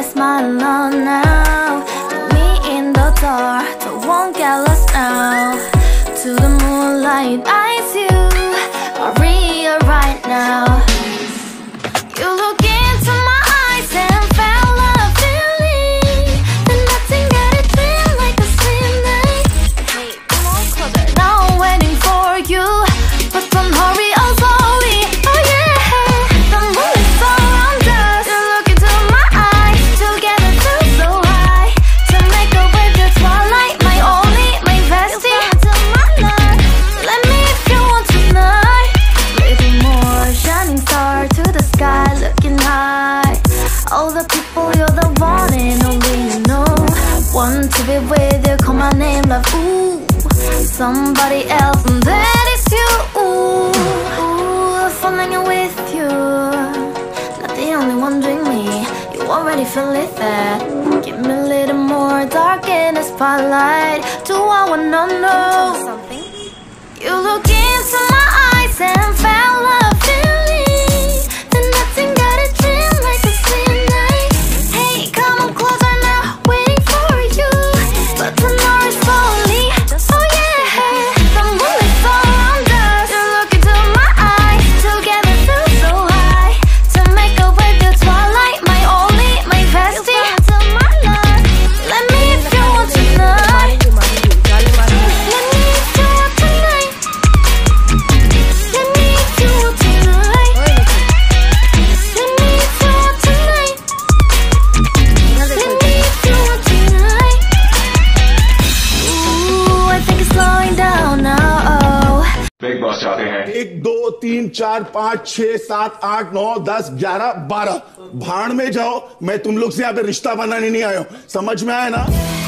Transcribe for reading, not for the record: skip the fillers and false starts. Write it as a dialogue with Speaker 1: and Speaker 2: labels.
Speaker 1: my smile on now. Put me in the dark, but won't get lost now. To the moonlight, eyes you are real right now. You look into my eyes and felt a feeling that nothing got it feel like a slim night. Hey, come on closer. Now I'm waiting for you, but don't hurry, oh slowly. Oh yeah, the moon is around us. You look into my eyes, together feel so high. To make a way the twilight, my only, my bestie. Into my life, let me if you want tonight. Little more shining star to the sky, looking high. All the people, you're the one and only you know. Want to be with you, call my name, love, ooh. Somebody else, and that is you, ooh. Ooh, falling in with you. Not the only one doing me, you already feel it there. Give me a little more dark in the spotlight. Do I wanna know something? You look into my eyes and felt a feeling that nothing got it feel like a slim night. Hey, come on closer now, waiting for you, but the night is slowly. Oh yeah, the moon is around us. You look into my eyes, together feel so high. To make a way the twilight, my only, my bestie. Into my life, let me if you want tonight. Let me if you want tonight. Let me if you want tonight. Let me if you want tonight. Let me if you want tonight. Ooh, I think it's slowing down now.
Speaker 2: Bigg Boss चाहते हैं
Speaker 3: 1 2 3 4 5 6 7 8 9 10 11 12 भाड़ में जाओ। मैं तुम लोग से यहाँ पे रिश्ता बनाने नहीं आया हूँ, समझ में आया ना।